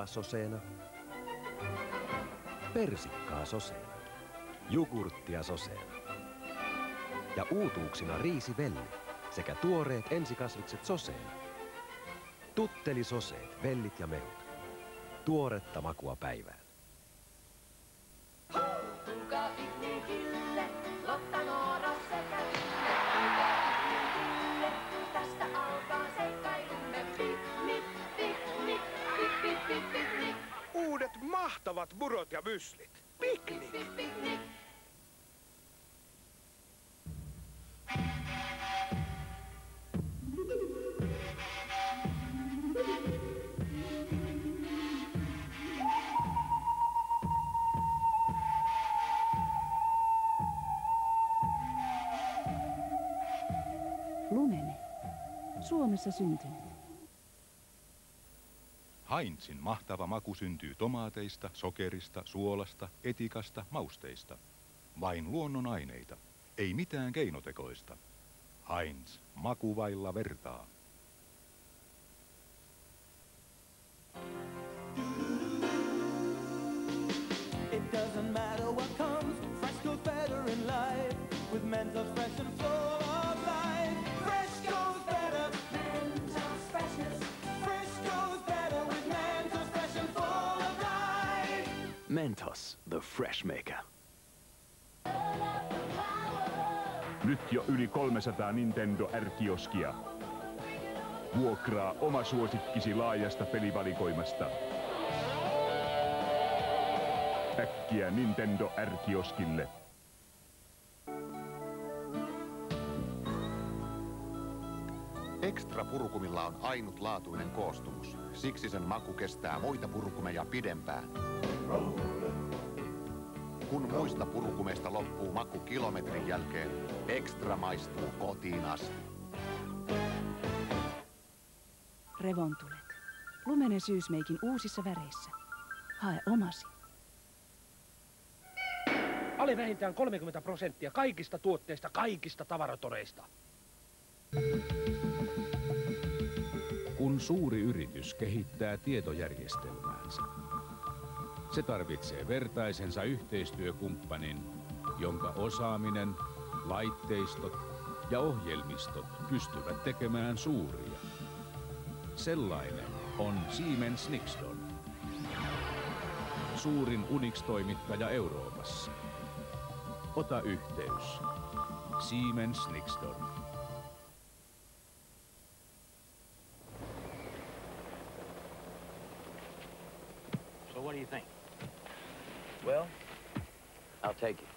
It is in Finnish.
Maitoa soseena, persikkaa soseena, jogurttia soseena ja uutuuksina riisivelli sekä tuoreet ensikasvikset soseena. Tuttelisoseet, vellit ja mehut. Tuoretta makua päivään. Tulkaa piknikille, Lotta, Noora sekä Ville. Tästä alkaa seikkailumme. Piknik, piknik, piknik, piknik. Uudet mahtavat burot ja myslit. Piknik! Piknik. Lumene. Suomessa syntynyt. Heinzin mahtava maku syntyy tomaateista, sokerista, suolasta, etikasta, mausteista. Vain luonnon aineita. Ei mitään keinotekoista. Heinz, maku vailla vertaa. It doesn't matter what comes, fresh goes better in life. With Mentos fresh and full of life. Fresh goes better. Mentos freshness. Fresh goes better with Mentos fresh and full of life. Mentos, the fresh maker. Nyt jo yli 300 Nintendo R-kioskia. Vuokraa oma suosikkisi laajasta pelivalikoimasta. Äkkiä Nintendo R-kioskille. Extra purukumilla on ainutlaatuinen koostumus. Siksi sen maku kestää muita purukumeja pidempään. Kun muista purukumeista loppuu maku kilometrin jälkeen, Extra maistuu kotiin asti. Revontulet. Lumene syysmeikin uusissa väreissä. Hae omasi. Ali vähintään 30% kaikista tuotteista, kaikista tavaratoreista. Kun suuri yritys kehittää tietojärjestelmäänsä, se tarvitsee vertaisensa yhteistyökumppanin, jonka osaaminen, laitteistot ja ohjelmistot pystyvät tekemään suuria. Sellainen on Siemens Nixdon. Suurin Unix-toimittaja Euroopassa. Ota yhteys. Siemens Nixdon. So what do you think? Well, I'll take it.